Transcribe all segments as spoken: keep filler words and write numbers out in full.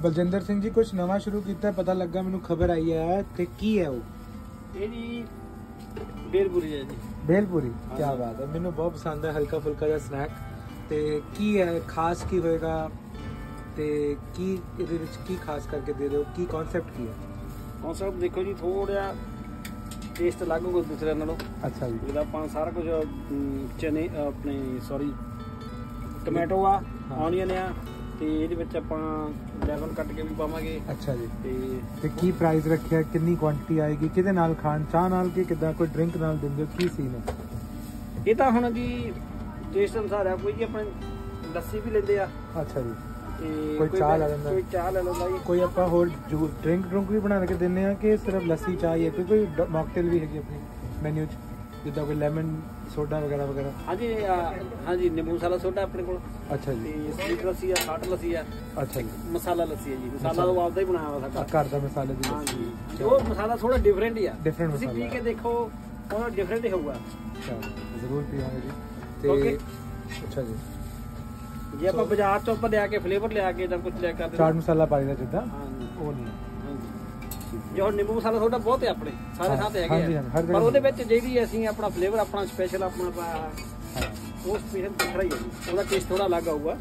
बलजिंदर सिंह जी कुछ नवा शुरू किया, पता लगा मैनू खबर आई है ते की है वो? ये जी भेलपुरी है जी। भेलपुरी, क्या बात है, मैनू बहुत पसंद है हल्का फुल्का जिहा स्नैक। ते की है खास की होएगा ते की इहदे विच की खास करके दे रहे हो, की कॉन्सेप्ट की है? कॉन्सेप्ट देखो जी थोड़ा टेस्ट अलग होगा दूसरे नालों। अच्छा जी। जिहदा आपां सारा कुछ चने अपने सॉरी टमाटो आ ऑनियन आ ਤੇ ਇਹਦੇ ਵਿੱਚ ਆਪਾਂ ਲੈਮਨ ਕੱਟ ਕੇ ਵੀ ਪਾਵਾਂਗੇ। ਅੱਛਾ ਜੀ। ਤੇ ਤੇ ਕੀ ਪ੍ਰਾਈਸ ਰੱਖਿਆ, ਕਿੰਨੀ ਕੁਆਂਟੀਟੀ ਆਏਗੀ, ਕਿਹਦੇ ਨਾਲ ਖਾਣ, ਚਾਹ ਨਾਲ ਕਿ ਕਿਦਾਂ ਕੋਈ ਡਰਿੰਕ ਨਾਲ ਦਿੰਦੇ ਹੋ, ਕੀ ਸੀਨ ਹੈ? ਇਹ ਤਾਂ ਹੁਣ ਜੀ ਟੇਸਟ ਅਨੁਸਾਰ ਆ, ਕੋਈ ਜੀ ਆਪਣੇ ਲੱਸੀ ਵੀ ਲੈਂਦੇ ਆ। ਅੱਛਾ ਜੀ। ਤੇ ਕੋਈ ਚਾਹ ਲੈ ਲੈਂਦਾ, ਕੋਈ ਚਾਹ ਲੈ ਲੈਂਦਾ ਜੀ। ਕੋਈ ਆਪਾਂ ਹੋਰ ਜੂਸ ਡਰਿੰਕ ਡਰੁੰਕ ਵੀ ਬਣਾ ਕੇ ਦਿੰਦੇ ਆ ਕਿ ਸਿਰਫ ਲੱਸੀ ਚਾਹ ਹੀ ਹੈ? ਕੋਈ ਕੋਈ ਮੌਕਟੇਲ ਵੀ ਹੈਗੀ ਆਪਣੀ ਮੈਨੂ 'ਚ, ਜਿੱਦਾਂ ਕੋਈ ਲੈਮਨ ਸੋਡਾ ਵਗੈਰਾ ਵਗੈਰਾ? ਹਾਂਜੀ ਹਾਂਜੀ, ਨਿੰਬੂ ਮਸਾਲਾ ਸੋਡਾ ਆਪਣੇ ਕੋਲ। ਅੱਛਾ ਜੀ। ਤੇ ਸਵੀਟ ਲੱਸੀ ਆ, ਖਾਟ ਲੱਸੀ ਆ। ਅੱਛਾ ਜੀ। ਮਸਾਲਾ ਲੱਸੀ ਹੈ ਜੀ, ਮਸਾਲਾ ਉਹ ਆਪਦਾ ਹੀ ਬਣਾਇਆ ਹੋਇਆ ਸਾਡਾ ਘਰ ਦਾ ਮਸਾਲੇ ਦੀ ਲੱਸੀ। ਹਾਂਜੀ, ਉਹ ਮਸਾਲਾ ਥੋੜਾ ਡਿਫਰੈਂਟ ਹੀ ਆ। ਡਿਫਰੈਂਟ ਤੁਸੀਂ ਪੀ ਕੇ ਦੇਖੋ, ਉਹ ਡਿਫਰੈਂਟ ਹੀ ਹੋਊਗਾ। ਜ਼ਰੂਰ ਪੀਵਾਂਗੇ ਜੀ। ਤੇ ਅੱਛਾ ਜੀ, ਜੇ ਆਪਾਂ ਬਾਜ਼ਾਰ ਚੋਂ ਆਪਾਂ ਲਿਆ ਕੇ ਫਲੇਵਰ ਲਿਆ ਕੇ ਜਾਂ ਕੁਝ ਲਿਆ ਕਰਦੇ ਚਾਟ ਮਸਾਲਾ ਪਾਈ ਦਾ ਜਿੱਦਾਂ, ਉਹ ਨਹੀਂ। ਜੋ ਨਿੰਬੂ ਮਸਾਲਾ ਤੁਹਾਡਾ ਬਹੁਤ ਹੈ ਆਪਣੇ ਸਾਰੇ ਥਾਂ ਤੇ ਹੈਗੇ ਆ, ਪਰ ਉਹਦੇ ਵਿੱਚ ਜਿਹੜੀ ਅਸੀਂ ਆਪਣਾ ਫਲੇਵਰ ਆਪਣਾ ਸਪੈਸ਼ਲ ਆਪਣਾ ਪਾਇਆ ਉਹ ਸਪੈਸ਼ਲ ਵੱਖਰਾ ਹੀ ਹੈ ਜੀ, ਉਹਦਾ ਟੇਸਟ ਥੋੜਾ ਅਲੱਗ ਆਊਗਾ।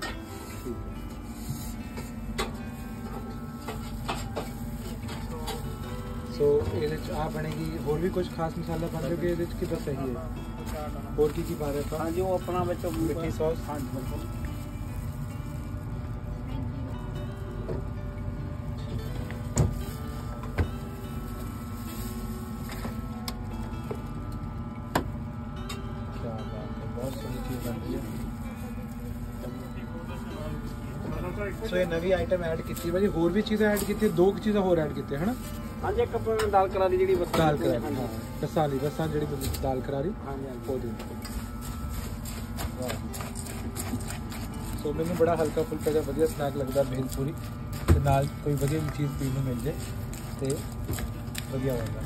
ਸੋ ਇਹਦੇ ਚ ਆ ਬਣੇਗੀ, ਹੋਰ ਵੀ ਕੁਝ ਖਾਸ ਮਸਾਲਾ ਪਾਉਂਦੇ ਹੋ ਕਿ ਇਹਦੇ ਚ ਕਿ ਬਸ ਇਹੀ ਹੈ? ਹੋਰ ਕੀ ਕੀ ਪਾ ਰਹੇ ਹੋ? ਹਾਂਜੀ, ਉਹ ਆਪਣਾ ਵਿੱਚ ਮਿੱਠੀ ਸੌਸ। ਹਾਂਜੀ ਬਿਲਕੁਲ। सो ये नवी आइटम ऐड की भाजी, होर भी चीज़ें ऐड की, दो चीज़ें होर ऐड की है ना? हाँ जी, एक अपना दाल करारी जी, दाल करारी, हाँ बसा ली बसा जी दाल करारी। हाँ जी। सो मैंने बड़ा हल्का फुल्का जिहा वधिया स्नैक लगता भेलपुरी ते नाल कोई वधिया चीज़ पीने को मिल जाए तो वधिया होगा।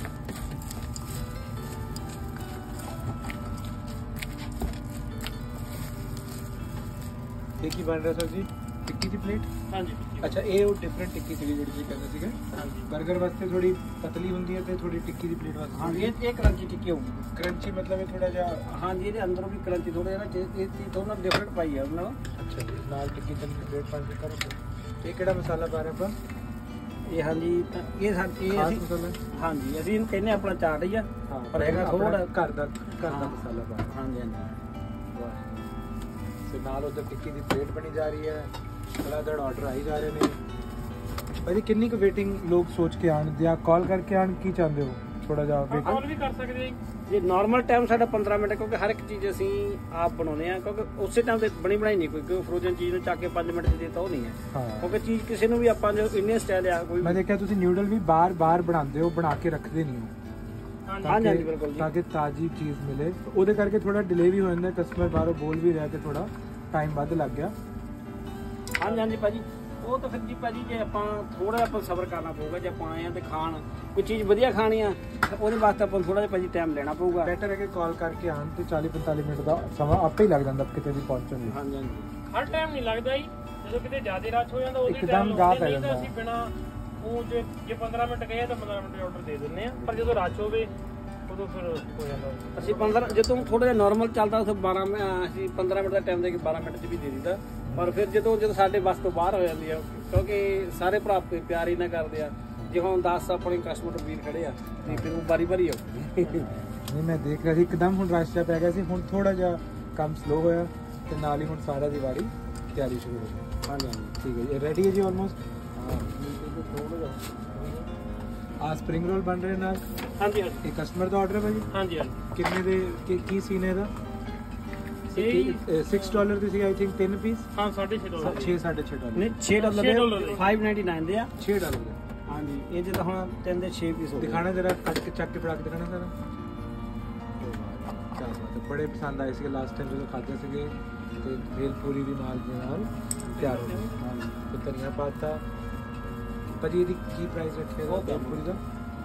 ये की बन रहा सर जी? टिक्की की प्लेट? हाँ जी। अच्छा, ये वो डिफरेंट टिक्की सी जी जी कहते थे। हाँ जी। बर्गर वास्ते थोड़ी पतली होंगी है तो थोड़ी टिक्की की प्लेट वास्ते? हाँ जी, ये क्रंची टिक्की होगी। क्रंची मतलब ये थोड़ा जा? हाँ जी, ये अंदरों भी क्रंची थोड़ा ना ये थोड़ा डिफरेंट पाई है उन्होंने। अच्छा जी, नाल टिक्की की प्लेट पान के करो। ये केड़ा मसाला पा रहे अपन? ये हाँ जी, ये साडी ये खास मसाला। हाँ जी, ਅਸੀਂ ਇਹਨੂੰ ਕਹਿੰਦੇ ਆਪਣਾ ਚਾਟ ਹੀ ਆ, ਪਰ ਹੈਗਾ ਥੋੜਾ ਘਰ ਦਾ ਘਰ ਦਾ ਮਸਾਲਾ ਪਾ। हाँ जी। हाँ जी। वाह, सो नाल उधर टिक्की की प्लेट बनी जा रही है, धड़ाधड़ ऑर्डर आई जा रहे हैं। भाई कितनी को वेटिंग लोग सोच के आन या कॉल करके आन की चाहते हो? थोड़ा जा वेट कॉल भी कर सकते हैं जी। नॉर्मल टाइम साਡਾ पंद्रह मिनट, क्योंकि हर एक चीज़ ਅਸੀਂ ਆਪ ਬਣਾਉਂਦੇ ਆ, ਕਿਉਂਕਿ ਉਸੇ ਟਾਈਮ ਤੇ ਬਣੀ ਬਣਾਈ ਨਹੀਂ ਕੋਈ, ਕੋਈ ਫਰੋਜ਼ਨ ਚੀਜ਼ ਨੂੰ ਚੱਕ ਕੇ पाँच मिनट ਚ ਦੇਤਾ ਉਹ ਨਹੀਂ ਹੈ। ਹਾਂ, ਕਿਉਂਕਿ ਚੀਜ਼ ਕਿਸੇ ਨੂੰ ਵੀ ਆਪਾਂ ਜੋ ਇੰਡੀਅਨ ਸਟਾਈਲ ਆ ਕੋਈ। ਮੈਂ ਦੇਖਿਆ ਤੁਸੀਂ ਨਿਊਡਲ ਵੀ ਬਾਹਰ ਬਾਹਰ ਬਣਾਉਂਦੇ ਹੋ, ਬਣਾ ਕੇ ਰੱਖਦੇ ਨਹੀਂ ਹੋ। हाँ जी बिल्कुल जी, ताकि ताज़ी चीज़ मिले, ਉਹਦੇ ਕਰਕੇ ਥੋੜਾ डिले भी हो जाता है, कस्टमर बाहरों बोल भी रहा कि थोड़ा टाइम ਵੱਧ ਲੱਗ ਗਿਆ। हाँ जी। हाँ जी भाजी, ਉਹ ਤਾਂ ਫਿਰ ਜੀ ਭਾਜੀ ਜੇ ਆਪਾਂ ਥੋੜਾ ਜਿਹਾ ਆਪਾਂ ਸਬਰ ਕਰਨਾ ਪਊਗਾ। ਜੇ ਆਪਾਂ ਆਏ ਆ ਤੇ ਖਾਣ ਕੋਈ ਚੀਜ਼ ਵਧੀਆ ਖਾਣੀ ਆ ਉਹਦੇ ਵਾਸਤੇ ਆਪਾਂ ਥੋੜਾ ਜਿਹਾ ਭਾਜੀ ਟਾਈਮ ਲੈਣਾ ਪਊਗਾ। ਬੈਟਰ ਹੈ ਕਿ ਕਾਲ ਕਰਕੇ ਆਣ ਤੇ ਚਾਲੀ ਪੰਤਾਲੀ ਮਿੰਟ ਦਾ ਸਮਾਂ ਆਪੇ ਹੀ ਲੱਗ ਜਾਂਦਾ ਕਿਤੇ ਵੀ ਪਹੁੰਚਣ ਲਈ। ਹਾਂਜੀ ਹਾਂਜੀ, ਹਰ ਟਾਈਮ ਨਹੀਂ ਲੱਗਦਾ ਜੀ, ਜਦੋਂ ਕਿਤੇ ਜ਼ਿਆਦਾ ਰਸ਼ ਹੋ ਜਾਂਦਾ ਉਹਦੀ ਇੱਕਦਮ ਗਾਹ ਪੈ ਜਾਂਦਾ। ਅਸੀਂ ਬਿਨਾ ਉਹ ਜੇ ਜੇ ਪੰਦਰਾਂ ਮਿੰਟ ਕਹੇ ਤਾਂ ਪੰਦਰਾਂ ਮਿੰਟ ਆਰਡਰ ਦੇ ਦਿੰਦੇ ਆ, ਪਰ ਜਦੋਂ ਰਸ਼ ਹੋਵੇ ਉਦੋਂ ਫਿਰ ਹੋ ਜਾਂਦਾ। ਅਸੀਂ ਪੰਦਰਾਂ ਜਦੋਂ ਥੋੜਾ ਜਿਹਾ ਨਾਰਮਲ ਚੱਲਦਾ ਉਸ ਬਾਰਾਂ ਅਸੀਂ ਪੰਦਰਾਂ ਮਿੰਟ ਦਾ ਟਾਈਮ ਦੇ ਕੇ ਬਾਰਾਂ ਮਿੰਟ 'ਚ ਵੀ ਦੇ ਦਿੰਦਾ, ਪਰ ਫਿਰ ਜਦੋਂ ਜਦੋਂ ਸਾਡੇ ਬੱਸ ਤੋਂ ਬਾਹਰ ਹੋ ਜਾਂਦੀ ਆ, ਕਿਉਂਕਿ ਸਾਰੇ ਭਰਾ ਪਿਆਰ ਹੀ ਨਾ ਕਰਦੇ ਆ। ਜੇ ਹੁਣ ਦਸ ਆਪਣੇ ਕਸਟਮਰ ਵੀਰ ਖੜੇ ਆ ਤੇ ਫਿਰ ਉਹ ਵਾਰੀ ਵਾਰੀ ਆਉ। ਨਹੀਂ, ਮੈਂ ਦੇਖ ਰਿਹਾ ਸੀ ਇੱਕਦਮ ਹੁਣ ਰਸ਼ ਜਿਹਾ ਪੈ ਗਿਆ ਸੀ, ਹੁਣ ਥੋੜਾ ਜਿਹਾ ਕੰਮ ਸਲੋ ਹੋਇਆ ਤੇ ਨਾਲ ਹੀ ਹੁਣ ਸਾਰਾ ਦੀ ਵਾਰੀ ਤਿਆਰੀ ਸ਼ੁਰੂ ਹੋ ਗਈ। ਹਾਂਜੀ ਹਾਂਜੀ, ਠੀਕ ਹੈ ਜੀ, ਰੈਡੀ ਹੈ ਜੀ ਆਲਮੋਸਟ। ਹਾਂ, ਥੋੜਾ ਜਿਹਾ ਆ ਸਪਰਿੰਗ ਰੋਲ ਬਣ ਰਹੇ ਨਾਲ। ਹਾਂਜੀ ਹਾਂਜੀ, ਇਹ ਕਸਟਮਰ ਦਾ ਆਰਡਰ ਹੈ ਭਾਜੀ? ਹਾਂਜੀ ਹਾਂਜੀ। ਕਿੰਨੇ ਦੇ ਕੀ ਸੀਨ ਹੈ ਇਹਦਾ? छह डॉलर ਦੀ ਸੀ ਆਈ ਥਿੰਕ ਤਿੰਨ ਪੀਸ। ਹਾਂ, ਸਾਢੇ ਛੇ ਡਾਲਰ। छह साढ़े छह डॉलर ਨਹੀਂ छह डॉलर ਦੇ फाइव नाइंटी नाइन ਦੇ ਆ। छह डॉलर ਦੇ। ਹਾਂਜੀ, ਇਹ ਜਿਹੜਾ ਹੁਣ ਤਿੰਨ ਦੇ छह ਪੀਸ ਹੋ ਗਏ। ਦਿਖਾਣਾ ਜਰਾ, ਕੱਟ ਕੇ ਚੱਕ ਕੇ ਫੜਾ ਕੇ ਦਿਖਾਣਾ ਸਾਰਾ। ਕੀ ਬਾਤ ਹੈ, ਬੜੇ ਪਸੰਦ ਆਏ ਸੀ ਲਾਸਟ ਟਾਈਮ ਜਦੋਂ ਖਾਦੇ ਸੀਗੇ ਤੇ ਭੇਲਪੂਰੀ ਵੀ ਨਾਲ ਦੇ ਨਾਲ ਤਿਆਰ ਹੋ ਗਈ। ਹਾਂਜੀ, ਤੇ ਧਨੀਆ ਪਾਤਾ ਭਾਜੀ। ਇਹਦੀ ਕੀ ਪ੍ਰਾਈਸ ਰੱਖਿਆ ਭੇਲਪੂਰੀ ਦਾ?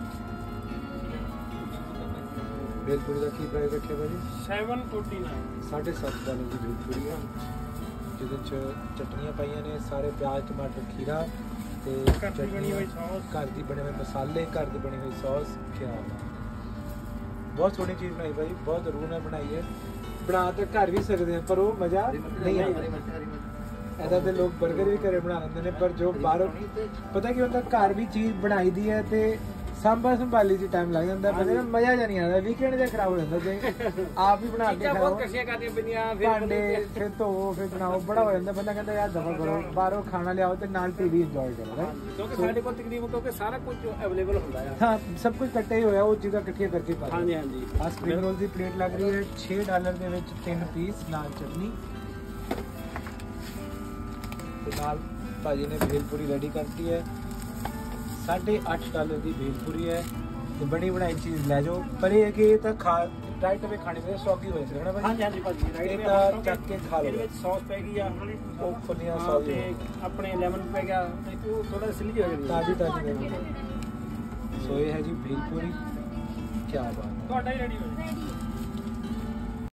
भेलपुरी का की प्राइस रखे भाजी? सेवन फोर्टी नाइन, साढ़े सत्त डॉलर की भेलपुरी है, जिद चटनियाँ पाइया ने, सारे प्याज टमाटर खीरा ਤੇ ਘਰ ਦੀ ਬਣੀ ਹੋਈ ਸੌਸ, ਘਰ ਦੀ ਬਣੇ ਹੋਏ ਮਸਾਲੇ, ਘਰ ਦੀ ਬਣੀ ਹੋਈ ਸੌਸ। ਕਿਆ ਬਹੁਤ ਸੋਹਣੀ ਚੀਜ਼ ਬਣਾਈ ਭਾਈ, ਬਹੁਤ ਰੂਹ ਨਾਲ ਬਣਾਈ ਹੈ। ਬਣਾ ਤਾਂ ਘਰ ਵੀ ਸਕਦੇ ਆ ਪਰ ਉਹ ਮਜ਼ਾ ਨਹੀਂ ਆਉਂਦਾ। ਇਹਦਾ ਤੇ ਲੋਕ 버ਗਰ ਵੀ ਘਰੇ ਬਣਾ ਲੈਂਦੇ ਨੇ, ਪਰ ਜੋ ਬਾਹਰੋਂ ਪਤਾ ਕੀ ਹੁੰਦਾ, ਘਰ ਵੀ ਚੀਜ਼ ਬਣਾਈ ਦੀ ਹੈ ਤੇ ਸਾਂਭਾ ਸੰਭਾਲੀ ਚ ਟਾਈਮ ਲੱਗ ਜਾਂਦਾ, ਪਰ ਇਹਦਾ ਮਜ਼ਾ ਜਿਹਾ ਨਹੀਂ ਆਉਂਦਾ। ਵੀਕਐਂਡ ਜਿਹਾ ਖਰਾਬ ਹੋ ਜਾਂਦਾ ਜੇ ਆਪ ਹੀ ਬਣਾ ਕੇ ਖਾਓ, ਬਹੁਤ ਕਸ਼ੀਆਂ ਕਰਨੀਆਂ ਪੈਂਦੀਆਂ, ਭਾਂਡੇ ਫਿਰ ਧੋਵੋ ਫਿਰ ਬਣਾਓ, ਬੜਾ ਹੋ ਜਾਂਦਾ। ਬੰਦਾ ਕਹਿੰਦਾ ਯਾਰ ਦਫਾ ਕਰੋ, ਬਾਹਰੋਂ ਖਾਣਾ ਲਿਆਓ ਤੇ ਨਾਲ ਟੀਵੀ ਇੰਜੋਏ ਕਰੋ। ਕਿਉਂਕਿ ਸਾਡੇ ਕੋਲ ਤਕਰੀਬਨ ਕਿਉਂਕਿ ਸਾਰਾ ਕੁਝ ਅਵੇਲੇਬਲ ਹੁੰਦਾ ਹੈ। ਹਾਂ, ਸਭ ਕੁਝ ਇਕੱਠਾ ਹੀ ਹੋਇਆ, ਉਹ ਚੀਜ਼ਾਂ ਇਕੱਠੀਆਂ ਕਰਕੇ ਪਾ ਹਾਂਜੀ ਹਾਂਜੀ। ਆ ਸਪਰਿੰਗ ਰੋਲ ਦੀ ਪਲੇਟ ਲੱਗ ਰਹੀ ਹੈ ਛੇ ਡਾਲਰ ਦੇ ਵਿੱਚ, ਤਿੰਨ ਪੀਸ ਨਾਲ ਚਟਨੀ ਤੇ ਨਾਲ ਭਾਜੀ ਨੇ ਭੇਲਪੂਰੀ ਰੈਡੀ ਕਰਤੀ ਹੈ। ਸਾਢੇ ਅੱਠ ਡਾਲਰ ਦੀ ਭੇਲਪੂਰੀ ਹੈ ਤੇ ਬਣੀ ਬਣਾਈ ਚੀਜ਼ ਲੈ ਜਾਓ। ਪਰ ਇਹ ਹੈ ਕਿ ਇਹ ਤਾਂ ਖਾ ਰਾਈਟ ਅਵੇ ਖਾਣੀ ਪਵੇ, ਸੌਗੀ ਹੋਏ ਸੀ ਨਾ ਭਾਜੀ। ਹਾਂਜੀ ਹਾਂਜੀ ਭਾਜੀ, ਇਹ ਤਾਂ ਚੱਕ ਕੇ ਖਾ ਇਹਦੇ ਲਓ। ਵਿੱਚ ਸੌਸ ਪੈ ਗਈ ਆ, ਉਹ ਫੁੱਲੀਆਂ ਹਾਂ, ਸੌਗੀ ਤੇ ਆਪਣੇ ਲੈਮਨ ਪੈ ਗਿਆ ਤੇ ਉਹ ਥੋੜਾ ਸਿੱਲੀ ਹੋ ਜਾਂਦੀ ਹੈ। ਤਾਜ਼ੀ ਤਾਜ਼ੀ ਦੇ ਸੋ ਇਹ ਹੈ ਜੀ ਭੇਲਪੂਰੀ। ਕੀ ਬਾਤ ਹੈ। ਤੁਹਾਡਾ ਹੀ ਰੈਡੀ ਹੋ ਜਾਏ।